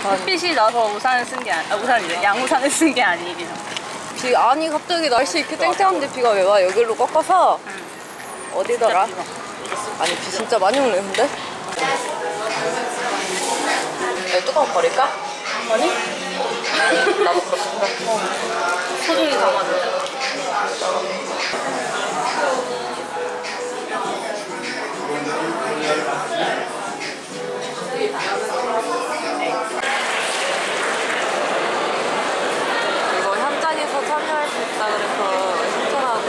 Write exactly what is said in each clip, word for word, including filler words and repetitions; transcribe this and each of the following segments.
햇빛이 나서 우산을 쓴 게 아니, 아, 우산이래. 양우산을 쓴 게 아니에요. 비, 아니 갑자기 날씨 이렇게 쨍쨍한데 비가 왜 와? 여기로 꺾어서 응. 어디더라? 아니 비 진짜 많이 오네 근데? 야, 뚜껑 버릴까? 아니? 나도 그렇게 생각해. 어. 소중히 담아줘. 이거 현장에서 참여할 수 있다 그래서 신청하고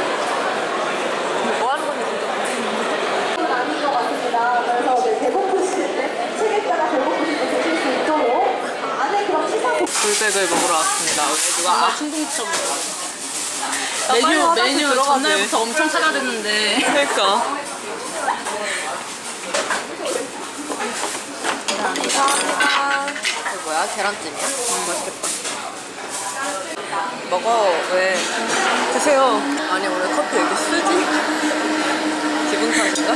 뭐 하는 건지 진짜 모르겠는데. 아닌 것 같습니다. 그래서 네, 배고프실 때 책에다가 배고프실 때 드실 수 있도록 안에 그런 시상 불백을 먹으러 왔습니다. 왜 누가 아, 충동처럼 메뉴, 메뉴 메뉴 들어가지. 전날부터 엄청 찾아댔는데. 그러니까. 감사합니다. 이거 뭐야? 계란찜이야? 음, 맛있겠다. 먹어. 왜? 드세요. 아니 오늘 커피 왜 이렇게 쓰지? 기분 탓인가?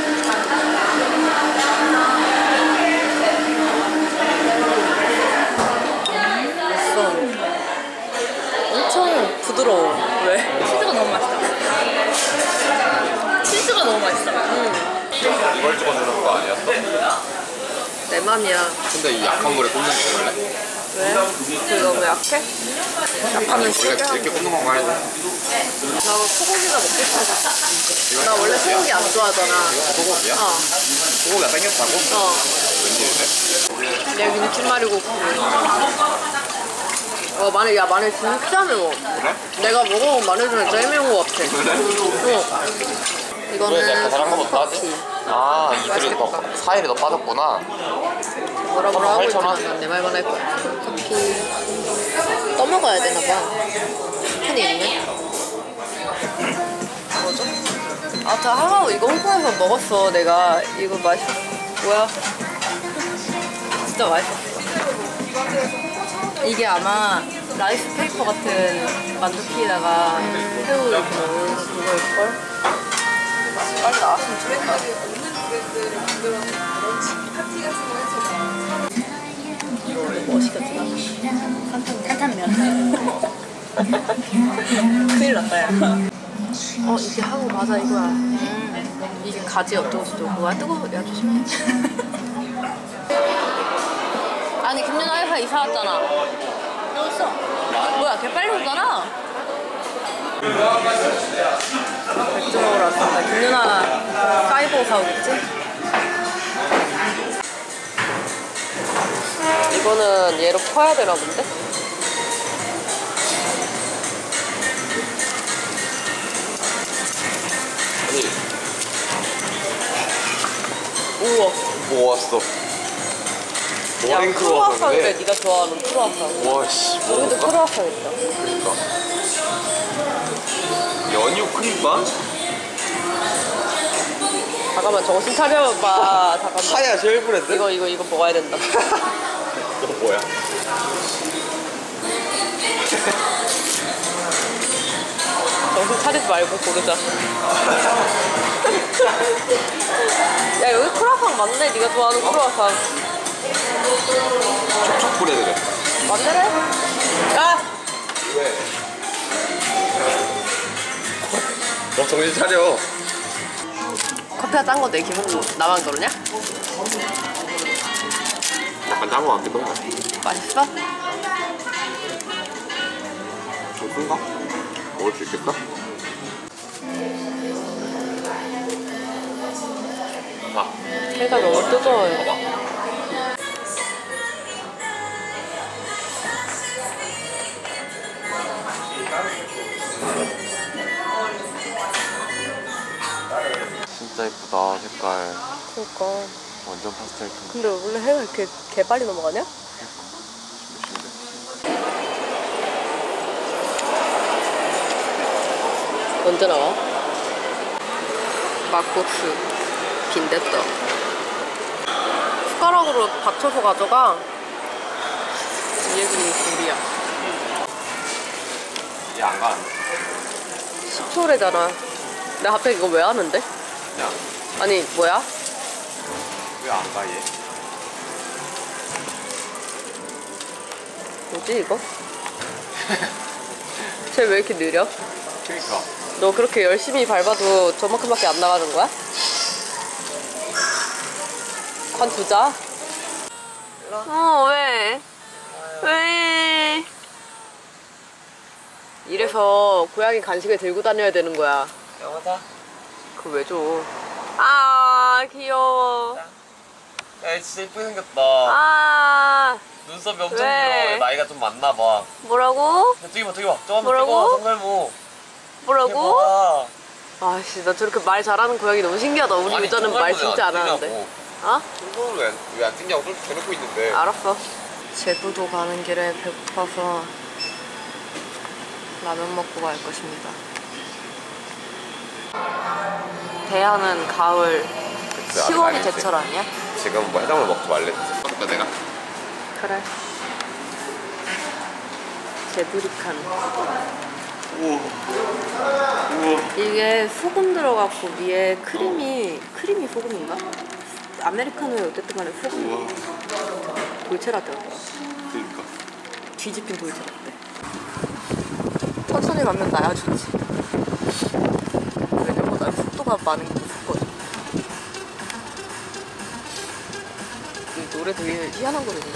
맛있어. 엄청 부드러워. 왜? 치즈가 너무 맛있다. 치즈가 너무 맛있어. 응. 이걸 찍어주는 거 아니었어? 내 맘이야. 근데 이 약한 물에 굽는 거 원래? 왜? 그 너무 약해? 약하면 원래 실패. 이렇게 굽는 건가 해서 나 소고기가 먹고 싶어. 나 원래 소고기 안 좋아하잖아. 소고기야? 어. 소고기가 땡겼다고? 어. 웬일인데? 내 김치말이고. 어 마늘 야 마늘 진짜 매워. 그래? 내가 먹어본 마늘 중에 제일 매운 거 같아. 그래? 어. 왜 이거는 내가 다른 거보다 커피. 따지? 아 이틀이 더 사일이 더 빠졌구나. 뭐라 뭐라 하고 팔천 원? 있지만 내 말만 할 거야. 커피 떠먹어야 되나 봐. 스푼이 있네. 뭐죠? 아, 저 하하오 이거 홍콩에서 먹었어. 내가 이거 맛있 뭐야? 진짜 맛있었어. 이게 아마 라이스 페이퍼 같은 만두피에다가 음. 새우 이렇게 넣은 그거일걸? 빨리 나왔으면 좋겠다. 뭐 시켰지 나? 탄탄면. 큰일 났다 야. 어 이게 하고 맞아 이거야. 음. 이게 가지 어쩌고 저쩌고 뭐야 뜨거워. 야 조심해. 아니 김윤아 회사 이사 왔잖아. 넣었어. 뭐야 걔 빨리 오잖아. 맥주 먹으러 왔습니다. 김윤아 파이브 사오겠지? 이거는 얘로 퍼야 되나 본데? 아니 우와. 뭐 왔어? 야 머랭 크루아상이래. 크루아상인데? 네가 좋아하는 크루아상. 와씨 여기도 먹어볼까? 크루아상 있다. 그러니까 연유 크림빵? 잠깐만 정신 차려봐. 잠깐만. 하야 제일 브랜드? 이거 이거 이거 먹어야 된다. 너 뭐야? 정신 차리지 말고 고르자. 야 여기 크루아상 맞네. 네가 좋아하는 크루아상. 촉촉 브레드래. 맞네? 야! 왜? 너 정신 차려. 커피가 짠 거 내 기분 나만 그러냐? 약간 짠거 같기도 해. 맛있어? 좀 큰가? 먹을 수 있겠다? 아, 해가 너무 뜨거워요. 봐봐. 진짜 예쁘다 색깔. 그러니까. 완전 파스텔 톤. 근데 원래 해가 이렇게 개 빨리 넘어가냐? 언제 나와? 막국수, 빈대떡. 숟가락으로 받쳐서 가져가. 이 얘기는 우리야. 얘 안 가는데? 십 초래잖아. 내가 갑자기 이거 왜 하는데? 야, 아니 뭐야? 왜 안 가 얘? 뭐지 이거? 쟤 왜 이렇게 느려? 그니까. 너 그렇게 열심히 밟아도 저만큼밖에 안 나가는 거야? 관두자. 어, 왜? 왜? 이래서 고양이 간식을 들고 다녀야 되는 거야. 영화다. 그거 왜 줘? 아, 귀여워. 야, 진짜 이쁘게 생겼다. 아, 눈썹이 엄청 왜? 길어. 나이가 좀 많나 봐. 뭐라고? 야, 저기 봐, 저기 봐. 저 한번 뭐라고? 찍어, 성갈모. 뭐라고? 대박. 아씨, 나 저렇게 말 잘하는 고양이 너무 신기하다. 우리 아니, 유자는 말 성갈모는 진짜 안 안 하는데. 어? 성갈모를 왜 안 찍냐고 좀 대놓고 있는데. 알았어. 제주도 가는 길에 배고파서 라면 먹고 갈 것입니다. 대하는 가을, 시월이 아니지. 제철 아니야? 지금 뭐 해장을 먹지 말랬지. 그러니까 내가. 그래. 제브리칸. 우와. 우와. 이게 소금 들어갔고 위에 크림이 크림이 소금인가? 아메리카노에 어쨌든 간에 소금이 우와. 돌체라떼였다. 그니까. 뒤집힌 돌체라떼. 천천히 가면 나야 좋지. 왜냐보다 속도가 많은 게 무섭거든. 이 노래 되게 희한한 거거든요.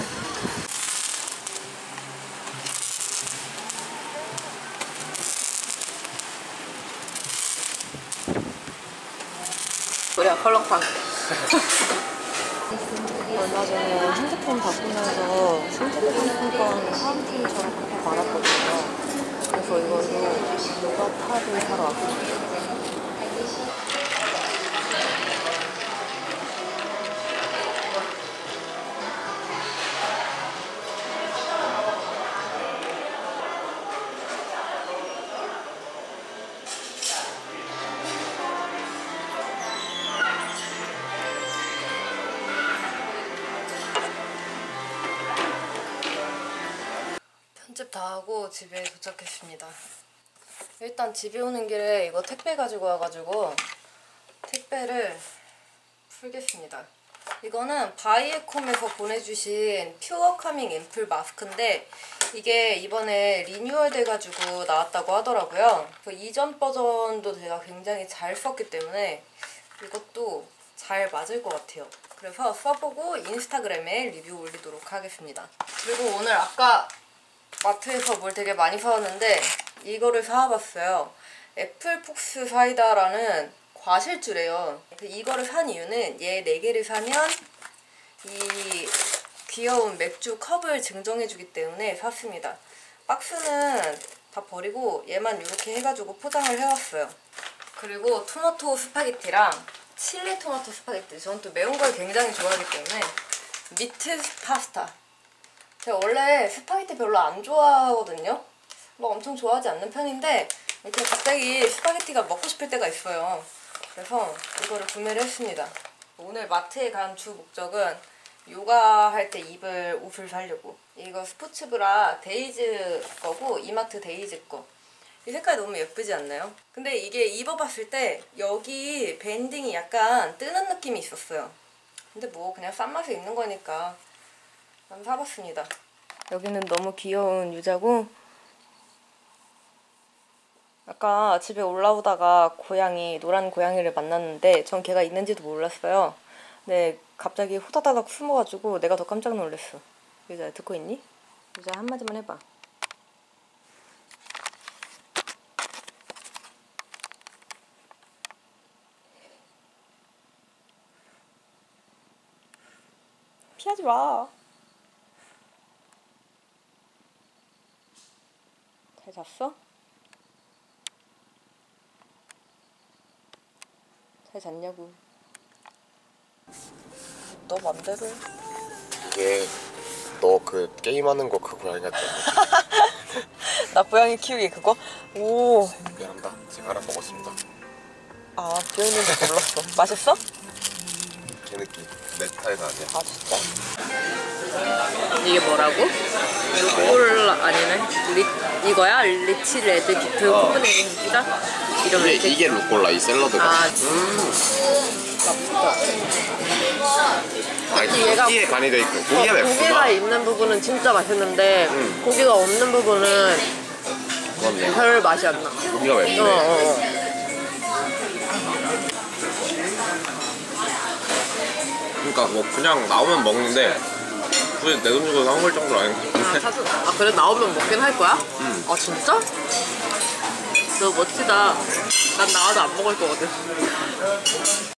뭐야, 컬렁탕. 얼마 전에 핸드폰 바꾸면서 핸드폰 상권 사은품처럼 그렇게 많았거든요. 그래서 이걸로 요가 탑을 사러 왔습니다. 편집 다 하고 집에 도착했습니다. 일단 집에 오는 길에 이거 택배 가지고 와가지고 택배를 풀겠습니다. 이거는 바이에콤에서 보내주신 퓨어 카밍 앰플 마스크인데 이게 이번에 리뉴얼 돼가지고 나왔다고 하더라고요. 그 이전 버전도 제가 굉장히 잘 썼기 때문에 이것도 잘 맞을 것 같아요. 그래서 써보고 인스타그램에 리뷰 올리도록 하겠습니다. 그리고 오늘 아까 마트에서 뭘 되게 많이 사왔는데 이거를 사와봤어요. 애플폭스 사이다라는 과실주래요. 이거를 산 이유는 얘 네 개를 사면 이 귀여운 맥주 컵을 증정해주기 때문에 샀습니다. 박스는 다 버리고 얘만 이렇게 해가지고 포장을 해왔어요. 그리고 토마토 스파게티랑 칠리 토마토 스파게티. 저는 또 매운 걸 굉장히 좋아하기 때문에 미트 파스타. 제가 원래 스파게티 별로 안 좋아하거든요. 뭐 엄청 좋아하지 않는 편인데 이렇게 갑자기 스파게티가 먹고 싶을 때가 있어요. 그래서 이거를 구매를 했습니다. 오늘 마트에 간 주 목적은 요가 할 때 입을 옷을 사려고. 이거 스포츠브라 데이즈 거고 이마트 데이즈 거. 이 색깔이 너무 예쁘지 않나요? 근데 이게 입어봤을 때 여기 밴딩이 약간 뜨는 느낌이 있었어요. 근데 뭐 그냥 싼 맛에 입는 거니까 난 사봤습니다. 여기는 너무 귀여운 유자고 아까 집에 올라오다가 고양이, 노란 고양이를 만났는데 전 걔가 있는지도 몰랐어요. 근데 갑자기 호다다닥 숨어가지고 내가 더 깜짝 놀랐어. 유자야 듣고 있니? 유자야 한마디만 해봐. 피하지 마. 잘 잤어? 잘 잤냐고. 너 맘대로 해. 이게 너 그 게임하는 거 그 고양이 같지 않아? 나 고양이 키우기 그거? 오. 미안합니다. 제가 알아 먹었습니다. 아, 비어있는지 몰랐어. 맛있어? 그 느낌. 내 스타일은 아니야. 아, 진짜? 이게 뭐라고? 루꼴 아니네? 리, 이거야? 리치 레드 비트 어. 코프네임 피자? 이름 이게, 뭐지? 이게 루꼴라 이 샐러드가. 아, 음. 아니 얘가- 고기에 간이 돼 있고 고기가 어, 맵구나. 고기가 있는 부분은 진짜 맛있는데 음. 고기가 없는 부분은 그렇네. 별 맛이 안 나. 고기가 맵네. 어, 어, 어. 그러니까 뭐 그냥 나오면 먹는데 굳이 내 돈 주고 사 먹을 정도는 아닌 것 아, 같은데. 사주. 아 그래 나오면 먹긴 할 거야? 음. 아 진짜? 너 멋지다. 난 나와도 안 먹을 거거든.